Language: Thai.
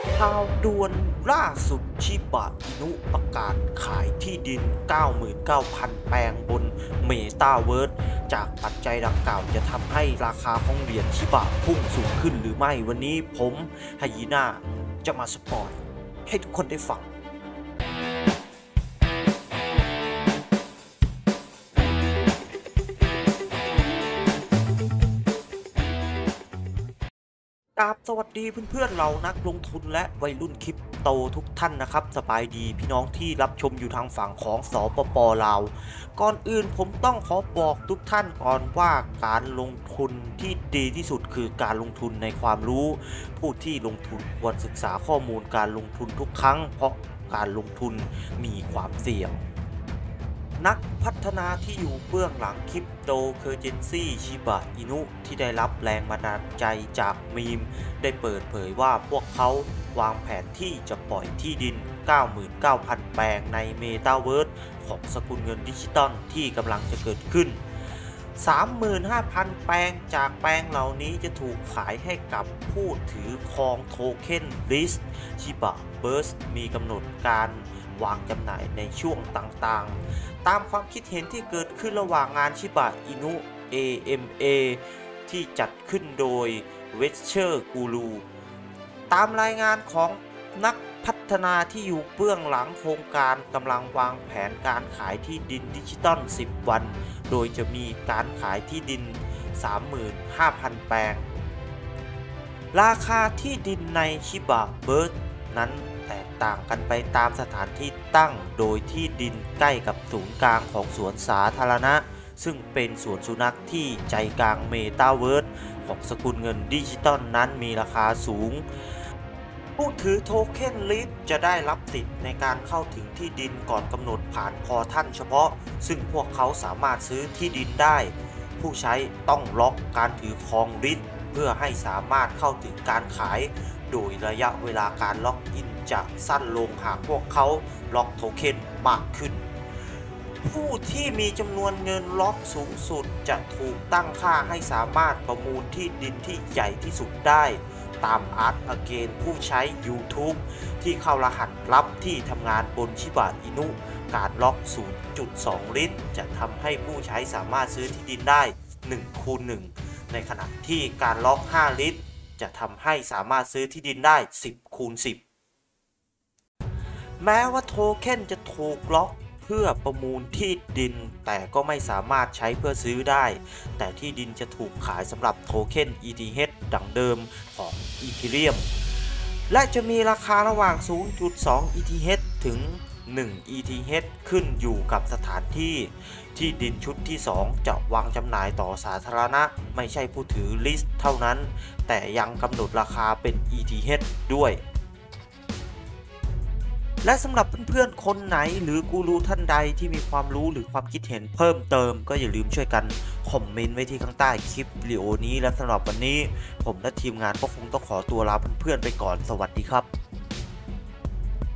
ข่าวด่วนล่าสุดชิบะอินุประกาศขายที่ดิน 99,000 แปลงบนเมตาเวิร์สจากปัจจัยดังกล่าวจะทำให้ราคาของเหรียญชิบะพุ่งสูงขึ้นหรือไม่วันนี้ผมไฮยีน่าจะมาสปอยให้ทุกคนได้ฟังสวัสดีเพื่อนๆเรานักลงทุนและวัยรุ่นคริปโตทุกท่านนะครับสบายดีพี่น้องที่รับชมอยู่ทางฝั่งของสปป.ลาวก่อนอื่นผมต้องขอบอกทุกท่านก่อนว่าการลงทุนที่ดีที่สุดคือการลงทุนในความรู้ผู้ที่ลงทุนควรศึกษาข้อมูลการลงทุนทุกครั้งเพราะการลงทุนมีความเสี่ยงนักพัฒนาที่อยู่เบื้องหลังคริปโตเคอเรนซีชิบะอินุที่ได้รับแรงบันดาลใจจากมีมได้เปิดเผยว่าพวกเขาวางแผนที่จะปล่อยที่ดิน 99,000 แปลงในเมตาเวิร์สของสกุลเงินดิจิตอลที่กำลังจะเกิดขึ้น 35,000 แปลงจากแปลงเหล่านี้จะถูกขายให้กับผู้ถือครองโทเค็นลิสต์ชิบะเบิร์สมีกำหนดการวางจำหน่ายในช่วงต่างๆตามความคิดเห็นที่เกิดขึ้นระหว่างงานชิบะอินุ AMA ที่จัดขึ้นโดย Venture Guru ตามรายงานของนักพัฒนาที่อยู่เบื้องหลังโครงการกำลังวางแผนการขายที่ดินดิจิตอล10 วันโดยจะมีการขายที่ดิน 35,000 แปลงราคาที่ดินในชิบะเบิร์สนั้นแตกต่างกันไปตามสถานที่ตั้งโดยที่ดินใกล้กับศูนย์กลางของสวนสาธารณะซึ่งเป็นสวนสุนัขที่ใจกลางเมตาเวิร์สของสกุลเงินดิจิตอลนั้นมีราคาสูงผู้ถือโทเค็นลิสจะได้รับสิทธิ์ในการเข้าถึงที่ดินก่อนกำหนดผ่านพอท่านเฉพาะซึ่งพวกเขาสามารถซื้อที่ดินได้ผู้ใช้ต้องล็อกการถือครองลิสเพื่อให้สามารถเข้าถึงการขายโดยระยะเวลาการล็อกอินจะสั้นลงหากพวกเขาล็อกโทเค็นมากขึ้นผู้ที่มีจำนวนเงินล็อกสูงสุดจะถูกตั้งค่าให้สามารถประมูลที่ดินที่ใหญ่ที่สุดได้ตามอาร์ตอเกนผู้ใช้ YouTube ที่เข้ารหัสลับที่ทำงานบนชิบะอินุการล็อก 0.2 ลิตรจะทำให้ผู้ใช้สามารถซื้อที่ดินได้ 1/1 ในขณะที่การล็อก 5 ลิตรจะทำให้สามารถซื้อที่ดินได้ 10/10 แม้ว่าโทเค็นจะถูกล็อกเพื่อประมูลที่ดินแต่ก็ไม่สามารถใช้เพื่อซื้อได้แต่ที่ดินจะถูกขายสำหรับโทเค็น ETH ดังเดิมของ Ethereum และจะมีราคาระหว่าง 0.2 ETH ถึง 1 ETH ขึ้นอยู่กับสถานที่ที่ดินชุดที่ 2 จะวางจำหน่ายต่อสาธารณะไม่ใช่ผู้ถือลิสต์เท่านั้นแต่ยังกำหนดราคาเป็น ETH ด้วยและสำหรับเพื่อนๆคนไหนหรือกูรูท่านใดที่มีความรู้หรือความคิดเห็นเพิ่มเติมก็อย่าลืมช่วยกันคอมเมนต์ไว้ที่ข้างใต้คลิปวิดีโอนี้และสำหรับวันนี้ผมและทีมงานก็คงต้องขอตัวลาเพื่อนๆไปก่อนสวัสดีครับ